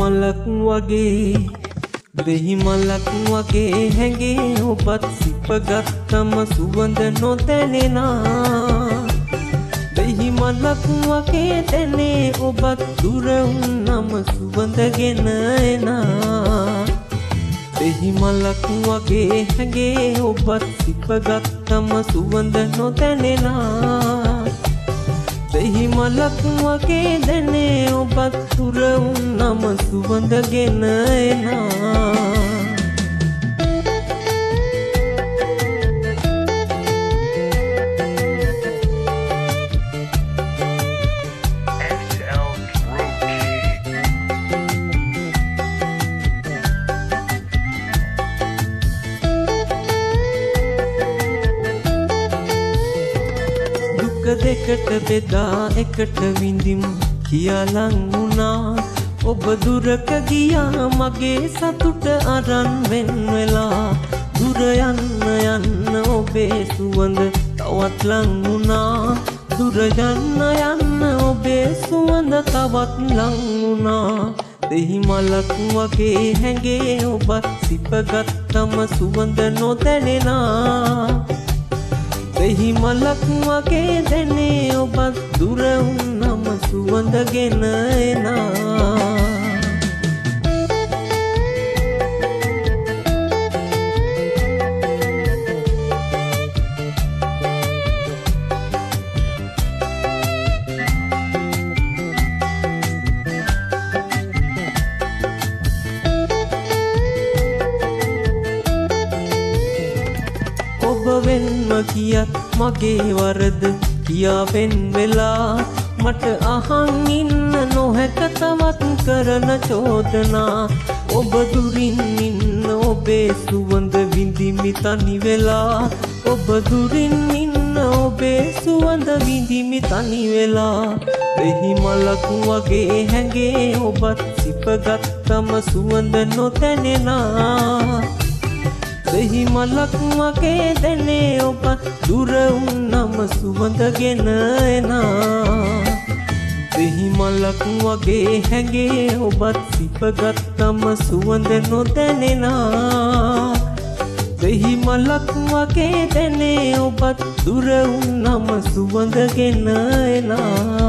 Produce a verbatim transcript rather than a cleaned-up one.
මලක් වගේ දෙහි මලක් වගේ හැඟේ ඔබත් සිපගත්තම සුවඳ නොදැනෙනා දෙහි මලක් වගේ දැනේ ඔබත් දුර වුනම සුවඳගෙන එනා දෙහි මලක් වගේ හැඟේ ඔබත් සිපගත්තම සුවඳ නොදැනෙනා දෙහි මලක් වගේ දැනේ ඔබත් දුර වුනම සුවඳගෙන එනා දෙකට බෙදා එකට විඳිමු කියලා ලං වුණා ඔබ දුරක ගියා මගේ සතුට අරන් වෙන් වෙලා දුර යන්න යන්න ඔබේ සුවඳ තවත් ලං වුණා දුර යන්න යන්න ඔබේ සුවඳ තවත් ලං වුණා දෙහි මලක් වගේ හැඟේ ඔබත් සිපගත්තම සුවඳ නොදැනෙනා දෙහි මලක් වගේ දැනේ ඔබත් දුර වුනම සුවඳගෙන එනා ඔබ වෙන්ම කියත් මගේ වරද කියාවෙන් වෙලා මට අහන් ඉන්න නොහැක තවත් කරන චෝදනා ඔබ දුරින් ඉන්න ඔබේ සුවඳ විඳිමි තනි වෙලා ඔබ දුරින් ඉන්න ඔබේ සුවඳ විඳිමි තනි වෙලා දෙහි මලක් වගේ හැඟේ ඔබත් සිපගත්තම සුවඳ නොදැනෙනා දෙහි මලක් වගේ දැනේ ඔබ දුර වුනම සුවඳගෙන එනා දෙහි මලක් වගේ හැඟේ ඔබත් සිපගත්තම සුවඳ නොදැනෙනා දෙහි මලක් වගේ දැනේ ඔබත් දුර වුනම සුවඳගෙන එනා